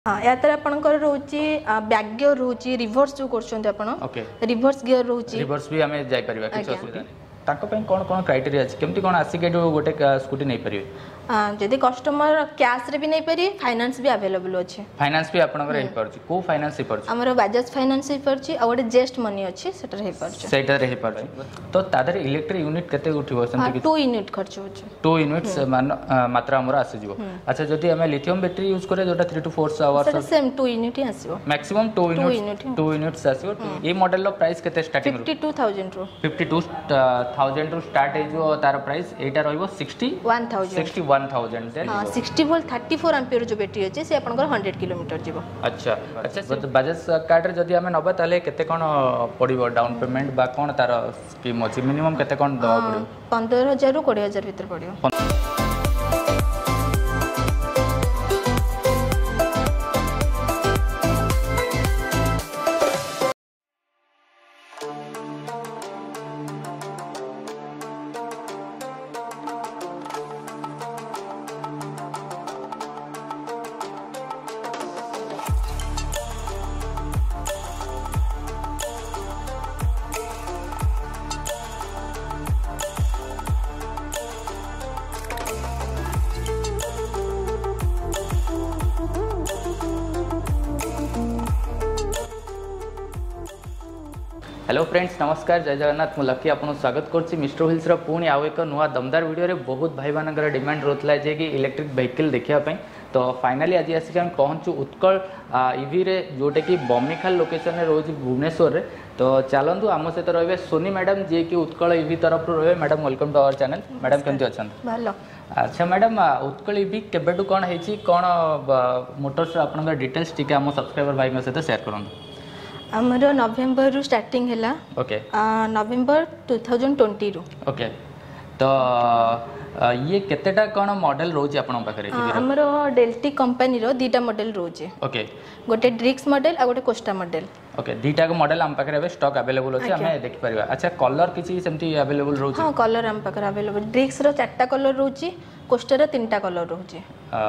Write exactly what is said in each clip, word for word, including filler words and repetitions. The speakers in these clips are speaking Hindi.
हाँ या तर आपनकर रोची बैक गियर रोची रिवर्स जो करछन आपण ओके रिवर्स गियर रोची रिवर्स भी हमें जाई परिबा किछ असुविधा ताको पे कोन कोन क्राइटेरिया अछि केमति कोन आसी के गोटे स्कूटी नै परिबे जदि कस्टमर कैश रे भी नहीं पारी फाइनेंस भी अवेलेबल अछि फाइनेंस भी आपनकर हे परछि को फाइनेंस हे परछि हमर बजाज फाइनेंस हे परछि आ गोटे जेस्ट मनी अछि सेटर हे परछि सेटर हे परछि तो तादर इलेक्ट्रिक यूनिट केते उठिबो सेमति टू यूनिट खर्च होछि टू यूनिट्स मात्रा हमर आसी जिवो अच्छा जदि हमें लिथियम बैटरी यूज करे जोटा three to four hours same two unit ही आसीबो maximum two unit two units आसीबो ए मॉडल रो प्राइस केते स्टार्टिंग फिफ्टी टू थाउजेंड रो फिफ्टी टू थाउजेंड रो स्टार्ट हे जो तार प्राइस एटा रहइबो sixty one thousand sixty one thousand then sixty volt thirty four ampere जो बैटरी अछि से आपनकर हंड्रेड किलोमीटर जीवो अच्छा अच्छा बजाज कार्ड रे जदि हमें नबा ताले केते कोन पड़िबो डाउन पेमेंट बा कोन तार स्कीम अछि मिनिमम केते कोन दवा पड़िबो पंद्रह हजार रु बीस हजार भीतर पड़िबो हेलो फ्रेंड्स नमस्कार जय जगन्नाथ मु लकी आपन स्वागत करछि मिस्टर व्हील्स रो पुणी आउ एक नुआ दमदार वीडियो रे बहुत भाई मानकर डिमांड रोतला जे कि इलेक्ट्रिक व्हीकल देखिया पई तो फाइनली आज आसिक हम पहुंचू उत्कल ईवी रे जोटे कि बमिखाल लोकेशन रे रोज भुवनेश्वर रे तो चलंतु आम सहित रहिबे सोनी मैडम जे कि उत्कल ईवी तरफ रो रहिबे madam welcome to our channel madam केमति अछन भलो अच्छा मैडम उत्कल ईवी केबेटू कोन हेछि कोन मोटर्स आपनका डिटेल्स टिके हम सब्सक्राइबर भाई में सहित शेयर करंतु हमर नवंबर रु स्टार्टिंग हैला okay November two thousand twenty रु ओके तो ये केतेटा कोन मॉडल रोज आपन पाखरे हमर डेल्टी कंपनी रो दीटा मॉडल रोज ओके गोटे ड्रिक्स मॉडल आ गोटे कोस्टा मॉडल ओके दीटा को मॉडल हम पाखरे स्टॉक अवेलेबल अछि हमें देख परिबा अच्छा कलर किछि सेमती अवेलेबल रोज हां कलर हम पाखरे अवेलेबल ड्रिक्स रो चारटा कलर रोची कोस्टा रो तीनटा कलर रोची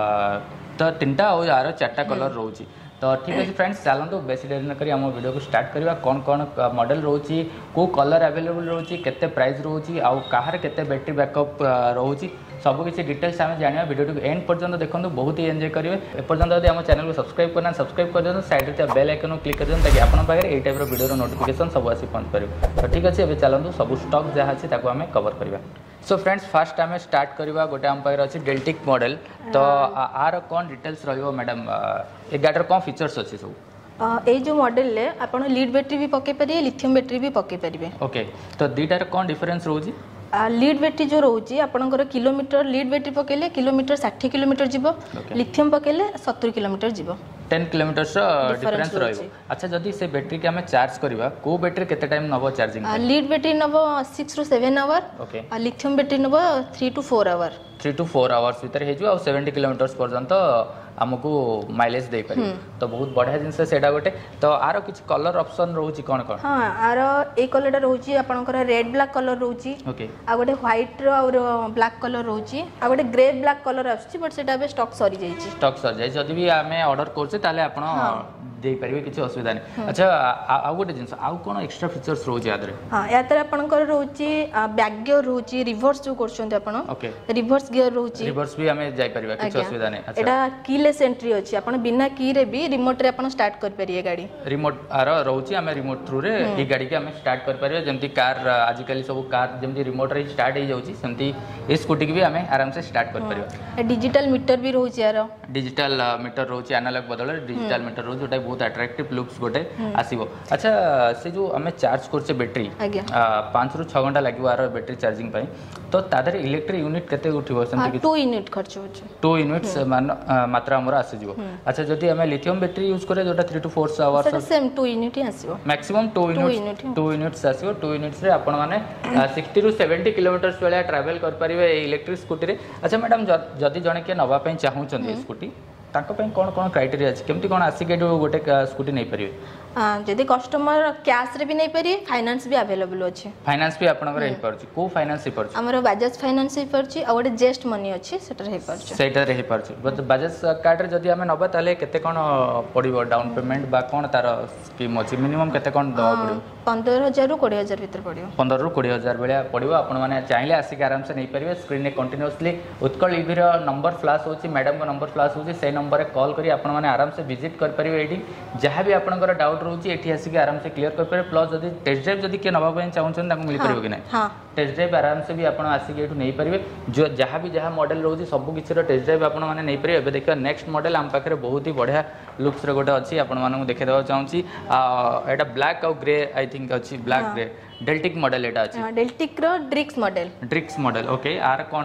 तो तीनटा और यार चारटा कलर रोची तो ठीक है फ्रेंड्स चलते बेसी देरी न करी हम वीडियो को स्टार्ट करवा कौन कौन मॉडल रोची को कलर अवेलेबल रोची केते प्राइस रोची आउ कहार केते बैटरी बैकअप रोची सब किसी डिटेल्स आम जाना वीडियो एंड पर्यंत देखो बहुत ही एंजॉय करेंगे एपर्यंत यदि आम चैनल को सब्सक्राइब करना सब्सक्राइब कर दिखाँ साइड में बेल आइकन क्लिक कर दिखाँ ताकि आपन पाखे यही टाइप वीडियो नोटिफिकेशन सब आसी पहुँच पार तो ठीक अच्छे चलते सब स्टॉक जहाँ अच्छी आम कवर करवा सो फ्रेंड्स फास्ट आम स्टार्ट करवा गोटे आम पाखे अच्छी डेल्टिक मॉडल तो आर कौन डिटेल्स रैडम ए गाड़ीर कौन फीचर्स अच्छी सब ए जो मॉडल ले आपण लीड बैटरी भी पके परिए लिथियम बैटरी भी पके परिबे ओके तो दीटार कौन डिफरेंस रोजी लीड बैटरी जो रोची आपनकर किलोमीटर लीड बैटरी पकेले किलोमीटर साठ किलोमीटर जीवो लिथियम पकेले सत्तर किलोमीटर जीवो टेन किलोमीटर डिफरेंस रहइबो अच्छा जदी से बैटरी के हमें चार्ज करबा को बैटरी केते टाइम नबो चार्जिंग लीड बैटरी नबो six to seven hour okay आ लिथियम बैटरी नबो three to four hour three to four hours भीतर हे जो आ सेवेंटी किलोमीटर पर्यंत हमको माइलेज दे पारे तो बहुत बढ़िया जिनस सेडा गोटे तो आरो किछ कलर ऑप्शन रहउची कोन कोन हां आरो ए कलरटा रहउची आपनकर रेड ब्लैक कलर रहउची ओके आ गोटे व्हाइट रो और ब्लैक कलर रहउची आ गोटे ग्रे ब्लैक कलर आछी बट सेटा बे स्टॉक सरी जाईची स्टॉक सरी जाई जदी भी हमें ऑर्डर करछे ताले आपण दे परिबे किछ असुविधा नै अच्छा आ गोटे जिनस आ कोन एक्स्ट्रा फीचर्स रहउची आदरे हां या तर आपनकर रहउची बैक गियर रहउची रिवर्स जो करछन्ते आपण ओके रिवर्स गियर रहउची रिवर्स भी हमें जाई परिबा किछ असुविधा नै अच्छा एटा कीलेस एंट्री अछि आपण बिना की रे भी रिमोट रे आपण स्टार्ट कर परिए गाड़ी रिमोट आर रहउची हमें रिमोट थ्रू रे ई गाड़ी के हमें स्टार्ट कर परिबे जेमती कार आज काली सब कार जेमती रिमोट रे स्टार्ट हे जाउची सेमती ए स्कूटी के भी हमें आराम से स्टार्ट कर परिबा डिजिटल मीटर भी रहउची यार डिजिटल मीटर रहउची एनालॉग बदल डिजिटल मीटर रहउची ओटा बहुत अट्रैक्टिव लुक्स गोटे आसीबो अच्छा से जो हमें चार्ज करछे बैटरी पाँच रु छह घंटा लागो आर बैटरी चार्जिंग पई तो तादर इलेक्ट्रिक यूनिट केते उठिबो सेमती टू यूनिट खर्च होछ टू यूनिट्स मात्रा हमर आसी जिवो अच्छा जदि हमें लिथियम बैटरी यूज करे जोटा three to four hours same two unit ही आसीबो maximum two unit two units आसीबो टू यूनिट्स रे आपण माने सिक्सटी रु सेवेंटी किलोमीटर्स वाला ट्रैवल कर परिबे इलेक्ट्रिक स्कूटी रे अच्छा मैडम जदि जने के नबा पई चाहू चंदी स्कूटी ताको पे कोन कोन क्राइटेरिया अछि केमति कोन आसी के गोटे स्कूटी नै परिबे जदि कस्टमर कैश रे भी नहीं पारे फाइनेंस भी अवेलेबल अछि फाइनेंस भी आपन रे परछि को फाइनेंस ही परछि हमर बजाज फाइनेंस ही परछि आ गोटे जेस्ट मनी अछि सेटर हे परछि सेटर रे परछि बजाज कार्ड रे जदि हमें नबा ताले केते कोन पड़िबो डाउन पेमेंट बा कोन तार स्कीम अछि मिनिमम केते कोन दवा पड़िबो पंद्रह हज़ार रु बीस हज़ार भीतर पड़िबो पंद्रह रु बीस हज़ार बेले पड़िबो आपण माने चाहिले आसी के आराम से नहीं परिबे स्क्रीन रे कंटीन्यूअसली उत्कल ईवी रो नंबर फ्लैश होछि मैडम को नंबर फ्लैश होछि से नंबर रे कॉल करी आपण माने आराम से विजिट कर परिबे एडी जहां भी आपनकर डाउट रोची एठी आसी के आराम से क्लियर कर परिबे प्लस जदी टेस्ट ड्राइव जदी के नबा पय चाहउछन ताको मिल परिबो कि नै हां टेस्ट ड्राइव आराम से भी आपण आसी के एठू नहीं परिबे जो जहां भी जहां मॉडल रोची सब किछि रो टेस्ट ड्राइव आपण माने नहीं परिबे एबे देखियो नेक्स्ट मॉडल हम पाखरे बहुत ही बढ़िया लुक्स रे गोटे अछि आपण माने देखे देबा चाहूची एटा ब्लैक और ग्रे आई थिंक अछि ब्लैक ग्रे डेल्टिक मॉडल एटा अछि हां डेल्टिक रो Drix model Drix model okay आर कोन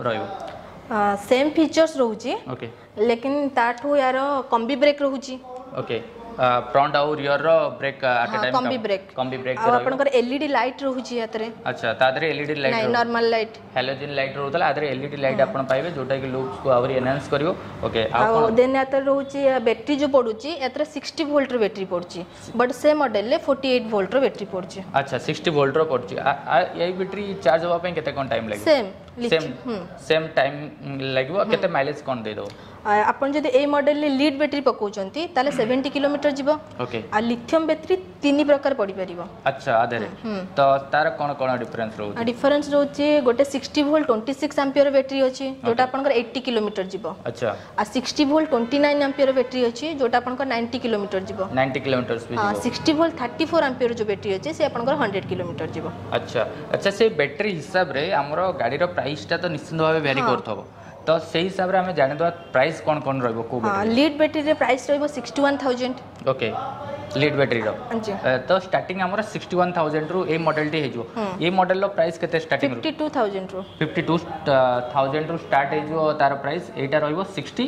रहइबो सेम फीचर्स रहउची ओके लेकिन ताठू यार कॉम्बी ब्रेक रहउची ओके फ्रंट और रियर रो brake at time combi brake combi brake आ आपनकर एलईडी लाइट रहउची यातरे अच्छा तादरे एलईडी लाइट नहीं नॉर्मल लाइट हैलोजन लाइट रहउतला आदरे एलईडी लाइट आपण पाइबे जोटा कि लुक्स को आवरी एनहांस करियो ओके आ देन यातर रहउची बैटरी जो पडुची यातरे साठ वोल्ट रो बैटरी पडुची बट से मॉडल ले अड़तालीस वोल्ट रो बैटरी पडुची अच्छा साठ वोल्ट रो पडुची एई बैटरी चार्ज होबा पे केते कोन टाइम लागिबो सेम सेम सेम टाइम लागिबो केते माइलेज कोन दे दो आपण जदि ए मॉडल ले लीड बैटरी पकोचंती ताले सत्तर किलोमीटर जीवो ओके आ लिथियम बैटरी तीन प्रकार पड़ी परिबो अच्छा आधे तो तार कोन कोन डिफरेंस रहउची डिफरेंस रहउची गोटे साठ वोल्ट छब्बीस एम्पियर बैटरी अछि जोटा आपनकर अस्सी किलोमीटर जीवो अच्छा आ साठ वोल्ट उनतीस एम्पियर बैटरी अछि जोटा आपनकर नब्बे किलोमीटर जीवो नब्बे किलोमीटर भी हां साठ वोल्ट चौंतीस एम्पियर जो बैटरी अछि से आपनकर सौ किलोमीटर जीवो अच्छा अच्छा से बैटरी हिसाब रे हमरो गाड़ी रो प्राइस ता तो निश्चित भाबे वेरी करथबो तो से हिसाब रे हमें जाने दो प्राइस कोन कोन रहबो को हां लीड बैटरी रे प्राइस रहबो इकसठ हज़ार ओके लीड बैटरी रो जी तो स्टार्टिंग हमर इकसठ हज़ार रु ए मॉडल टी हेजो ए मॉडल रो प्राइस केते स्टार्टिंग बावन हज़ार रु बावन हज़ार रु स्टार्ट हेजो तार प्राइस एटा रहबो इकसठ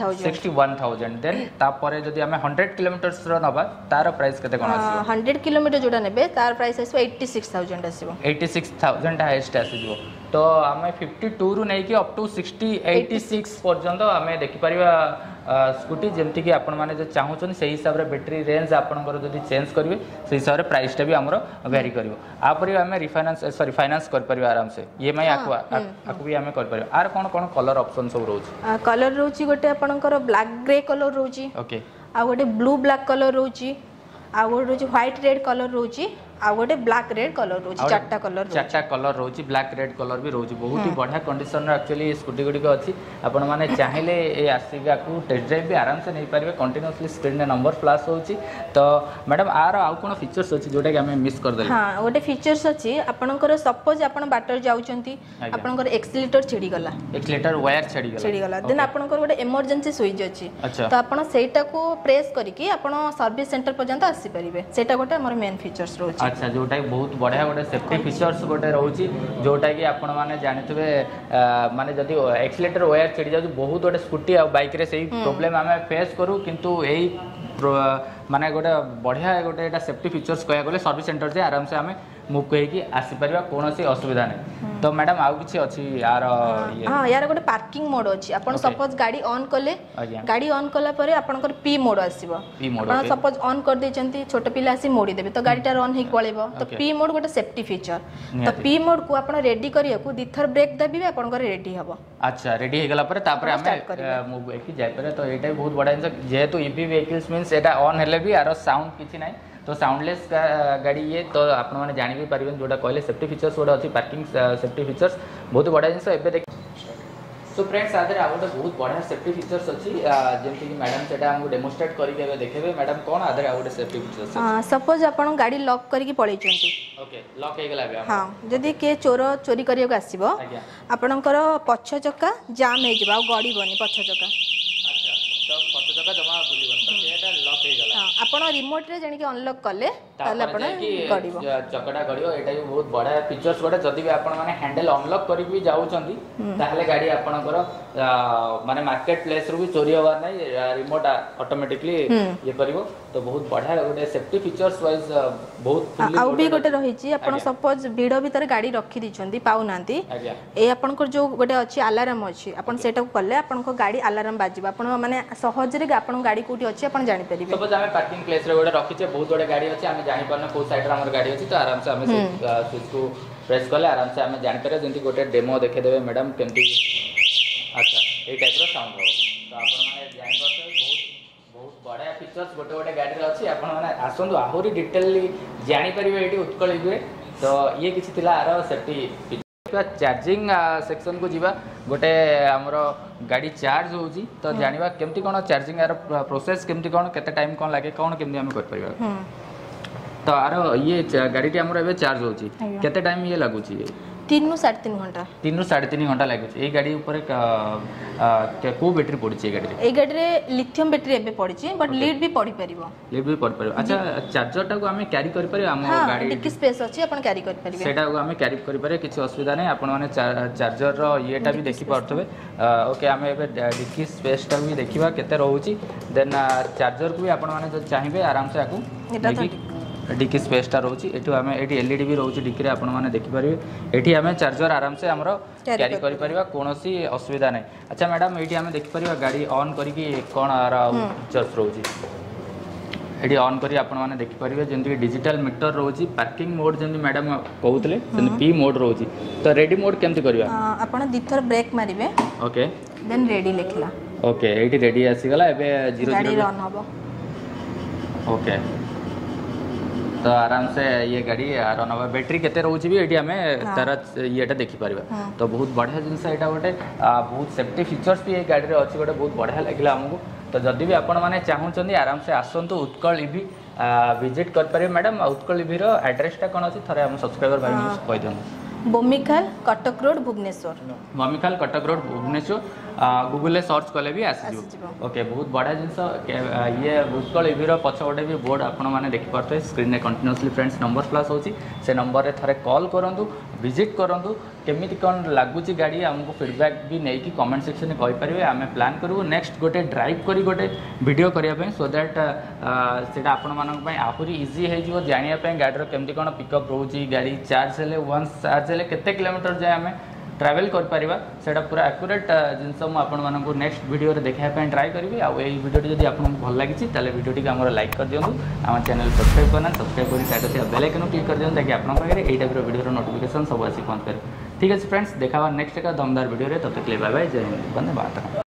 हज़ार देन ता परे जदी हमें सौ किलोमीटर्स रो नबा तार प्राइस केते कोन आसीबो सौ किलोमीटर जोडा नेबे तार प्राइस आसीबो छियासी हज़ार आसीबो छियासी हज़ार हाईएस्ट आसीबो तो हमें बावन रु नै कि अप टू साठ छियासी पर्यंत हमें देखि परिबा स्कूटी जेमति कि आपण माने जे चाहउछन से हिसाब रे बैटरी रेंज आपनकर जदी चेंज करिवे से हिसाब रे प्राइस टा भी हमरो वेरी करिवो आ परे हमें रिफाइनेंस सॉरी फाइनेंस कर परिबा आराम से ईएमआई आकु आकु भी हमें कर परिबा आर कोन कोन कलर ऑप्शन सब रहउची कलर रहउची गोटे आपनकर ब्लैक ग्रे कलर रहउची ओके आ गोटे ब्लू ब्लैक कलर रहउची आ गोटे रहउची व्हाइट रेड कलर रहउची आ गोटे ब्लैक रेड कलर रोची चारटा कलर चारटा कलर रोची ब्लैक रेड कलर भी रोची बहुत ही बढ़िया कंडीशन रे एक्चुअली स्कूटी गुडी को अछि आपण माने चाहिले ए आसीगा को टेस्ट ड्राइव भी आराम से नहीं पारिबे कंटीन्यूअसली स्क्रीन रे नंबर फ्लैश होची तो मैडम आर आउ कोन फीचर्स अछि जोटा कि हमें मिस कर देले हां गोटे फीचर्स अछि आपनकर सपोज आपण बाटर जाउचंती आपनकर एक्सीलेटर छिड़ी गला एक्सीलेटर वायर छिड़ी गला छिड़ी गला देन आपनकर गोटे इमरजेंसी स्विच अछि तो आपण सेटा को प्रेस करिकि आपण सर्विस सेंटर पर्यंत आसी परिबे सेटा गोटे हमर मेन फीचर्स रोची अच्छा जोटा बहुत बढ़िया गोटे सेफ्टी फीचर्स गोटे रोची जोटा कि आपण माने जानितबे माने जदी एक्सीलेटर वायर छिड़ी जाउ बहुत गोटे स्कूटी आ बाइक रे सेही प्रॉब्लम हमें फेस करू किंतु एही माने गोटे बढ़िया गोटे एटा सेफ्टी फीचर्स कहया गले सर्विस सेंटर जे आराम से हमें मूव कहिकी आसी परिबा कोनोसी असुविधा नै तो मैडम आउ किछि अछि यार ये हां यार गोटे पार्किंग मोड अछि आपण सपोज गाड़ी ऑन कले गाड़ी ऑन कला परे आपनकर पी मोड आसीबो पी मोड आपण सपोज ऑन कर देचंती छोट पिला आसी मोडी देबे तो गाड़ीटा रन हेक पळेबो तो पी मोड गोटे सेफ्टी फीचर तो पी मोड को आपण रेडी करिया को दिथर ब्रेक दबिबे आपनकर रेडी हबो अच्छा रेडी हे गला परे तापर हमें मूव हेकी जाय परे तो एटा बहुत बडा जिंस जेहेतु ईवी व्हीकल्स मींस एटा ऑन हेले भी आरो साउंड किछि नै तो साउंडलेस गाड़ी ये तो आपण माने जानि भी परिबेन जोटा कहले सेफ्टी फीचर्स ओडा अछि पार्किंग सेफ्टी फीचर्स बहुत बडा जिंस एबे देख सो फ्रेंड्स आदर आउट बहुत बढ़िया सेफ्टी फीचर्स अछि जेमति कि मैडम सेटा हमको डेमोंस्ट्रेट करि के देखेबे मैडम कोन आदर आउट सेफ्टी फीचर्स हां सपोज आपण गाड़ी लॉक करिकि पळै चंती ओके लॉक हे गेला बे हां जदी के चोर चोरी करियो के आसीबो आपणकर पछ चक्का जाम हे जिबा गडी बनी पछ चक्का अच्छा तो पछ चक्का जमा बुली बन तो एटा लॉक हे गेला हां ଆପଣ ରିମୋଟ ରେ ଜାଣିକି ଅନଲକ୍ କଲେ ତାହେଲେ ଆପଣ ଗଡ଼ିବ ଚକଟା ଗଡ଼ିବ। ଏଇଟା ବି ବହୁତ ବଢ଼ିଆ ଫିଚର୍स ଗୋଟେ। ଯଦି ବି ଆପଣ ମାନେ ହ୍ୟାଣ୍ଡେଲ ଅନଲକ୍ କରିକି ବି ଯାଉଛନ୍ତି ତାହେଲେ ଗାଡ଼ି ଆପଣଙ୍କର ମାନେ ମାର୍କେଟ ପ୍ଲେସ୍ ରୁ ବି ଚୋରି ହେବାର ନାହିଁ, ରିମୋଟ ଅଟୋମେଟିକଲି ଇଏ କରିବ। ତ ବହୁତ ବଢ଼ିଆ ଗୋଟେ ସେଫ୍ଟି ଫିଚର୍ସ ୱାଇଜ ବହୁତ। ଆଉ ବି ଗୋଟେ ରହିଛି, ଆପଣ ସପୋଜ ଭିଡ଼ ଭିତରେ ଗାଡ଼ି ରଖି ଦେଇଛନ୍ତି ପାଉନାହାନ୍ତି, ଏ ଆପଣଙ୍କର ଯୋଉ ଗୋଟେ ଅଛି ଆଲାରାମ ଅଛି, ଆପଣ ସେଟାକୁ କଲେ ଆପଣଙ୍କ ଗାଡ଼ି ଆଲାରାମ ବାଜିବ, ଆପଣ ମାନେ ସହଜରେ ଆପଣଙ୍କ ଗାଡ଼ି କୋଉଠି ଅଛି ଆପଣ ଜାଣିପାରିବେ। ସପୋଜ ଆମେ ପାର୍କିଂ ପ୍ଲେସ୍ ରେ ଗୋଟେ ରଖିଛେ, ବହୁତ ଗୁଡ଼େ ଗାଡ଼ି ଅଛି, ଆମେ ଜାଣିପାରୁନା କୋଉ ସାଇଡରେ ଆମର ଗାଡ଼ି ଅଛି, ତ ଆରାମସେ ଆମେ ସେ ସୁଇଚକୁ ପ୍ରେସ୍ କଲେ ଆରାମସେ ଆମେ ଜାଣିପାରିବା। ଯେମିତି ଗୋଟେ ଡେମୋ ଦେଖେଇଦେବେ ମ୍ୟାଡ଼ାମ କେମିତି, ଆଚ୍ଛା ଏଇ ଟାଇପ୍ର ସାଉଣ୍ଡ ହେବ। ତ ଆପଣମାନେ ଜାଣିପାରୁଥିବେ ବହୁତ ବହୁତ ବଢ଼ିଆ ଫିଚର୍ସ ଗୋଟେ ଗୋଟେ ଗାଡ଼ିରେ ଅଛି। ଆପଣମାନେ ଆସନ୍ତୁ ଆହୁରି ଡିଟେଲଲି ଜାଣିପାରିବେ ଏଇଠି ଉତ୍କଳ ଇଭିରେ। ତ ଇଏ କିଛି ଥିଲା ଆର ସେଫ୍ଟି ଫିଚର। ଚାର୍ଜିଂ ସେକ୍ସନ को जीवा गोटे आमर गाड़ी चार्ज होउची तो जानिबा केमती कोन चार्जिंग यार प्रोसेस केमती कोन केते टाइम कोन लागे कोन केमती हम कर परिबा। तो आर ये गाड़ी टी हमर एबे चार्ज होउची केते टाइम ये लागुची? तीन रु साढ़े तीन घंटा तीन रु साढ़े तीन घंटा लागुची। ए गाड़ी ऊपर को बैटरी पड़ची? ए गाड़ी ए गाड़ी रे लिथियम बैटरी एबे पड़ची बट लीड भी पड़ी परिबो। लीड भी पड़ी परिबो। अच्छा चार्जर टा को हमें कैरी कर परिबो? हम गाड़ी डिक्की स्पेस अछि अपन कैरी कर परिबे। सेटा को हमें कैरी कर परिबे, किछ असुविधा नै। आपण माने चार्जर रो येटा भी देखि पारथबे। ओके हमें एबे डिक्की स्पेस टा भी देखिबा केते रहउची। देन चार्जर को भी आपण माने जो चाहिबे आराम से आकू डिक्की स्पेस टा रोची। एठू हमें एठी एलईडी भी रोची डिक्की रे, आपण माने देखि परिबे। एठी हमें चार्जर आराम से हमरो कैरी करि परिबा, कोनोसी असुविधा नै। अच्छा मैडम एठी हमें देखि परिबा गाड़ी ऑन करिकि कोन आर फीचर्स रोची? एठी ऑन करी आपण माने देखि परिबे जेंति डिजिटल मीटर रोची, पार्किंग मोड जेंति मैडम कहउतले सेंति पी मोड रोची। तो रेडी मोड केमति करिबा? आपण दिथर ब्रेक मारिबे। ओके देन रेडी लिखला। ओके एठी रेडी आसी गला। एबे जीरो गाड़ी रन होबो। ओके तो आराम से ये गाड़ी रन होगा। बैटरी केते रोची भी एठी हमें तार येटा देखि परिबा। तो बहुत बढ़िया जिनस एटा गोटे बहुत सेफ्टी फीचर्स भी ये गाड़ी रे अछि, गोटे बहुत बढ़िया लागिला हमको। तो जदि भी आपण माने चाहउछन्ती आराम से आसंतु उत्कल इवी विजिट कर परिबे। मैडम उत्कल इवी रो एड्रेस टा कोन अछि थरे हम सब्सक्राइबर भाई ने कहि देनु? Bomikhal Cuttack road Bhubaneswar. Bomikhal Cuttack road Bhubaneswar Google ले सर्च कले भी आसी जो। ओके बहुत बड़ा जिनस ये उत्कल इवीर पछपटे भी बोर्ड आपण माने देखि पारते स्क्रीन रे कंटिन्यूअसली फ्रेंड्स नंबर प्लस होची। से नंबर रे थरे कॉल करंतु, विजिट करंतु, केमिति कोन लागुची गाड़ी हमको फीडबैक भी नै कि कमेंट सेक्शन में कहि परिबे। आमे प्लान करबो नेक्स्ट गोटे ड्राइव करी गोटे वीडियो करिया पे, सो दैट सेटा आपण मानक पय आहुरी इजी हे जिवो जानिया पे गाड़ी रो केमिति कोन पिकअप रहउची, गाड़ी चार्ज हेले वंस चार्ज हेले केते किलोमीटर जाय हमें ट्रैवल कर परिबा। सेटा पूरा एक्यूरेट जिनस मु आपण मानक नेक्स्ट वीडियो रे देखा पे ट्राई करबी। आ एई वीडियो जदि आपन भल लागिछि ताले वीडियो टी हमर लाइक कर दियंतु, हम चैनल सब्सक्राइब करना सब्सक्राइब करी साइड से बेल आइकन क्लिक कर दियंतु ताकि आपन पाखरे एई टाइप रो वीडियो रो नोटिफिकेशन सब आसी पहुंच करे। ठीक है फ्रेंड्स, देखा नेक्स्ट का दमदार वीडियो रे। तब तक ले बाय बाय, जय हिंद, धन्यवाद।